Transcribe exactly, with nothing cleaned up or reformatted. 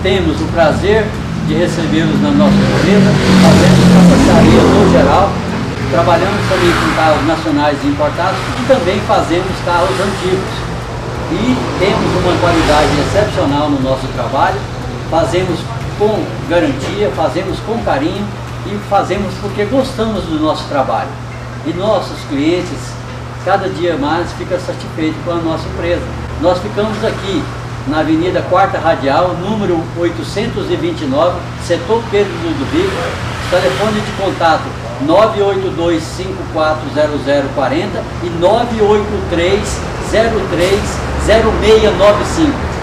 temos o prazer de recebê-los na nossa empresa, fazemos tapeçaria no geral, trabalhamos também com carros nacionais e importados e também fazemos carros antigos. E temos uma qualidade excepcional no nosso trabalho, fazemos com garantia, fazemos com carinho e fazemos porque gostamos do nosso trabalho. E nossos clientes, cada dia mais, ficam satisfeitos com a nossa empresa. Nós ficamos aqui na Avenida Quarta Radial, número oitocentos e vinte e nove, setor Pedro Ludovico, telefone de contato nove oito dois, cinco quatro zero zero quatro zero e nove oito três, zero três, zero seis nove cinco.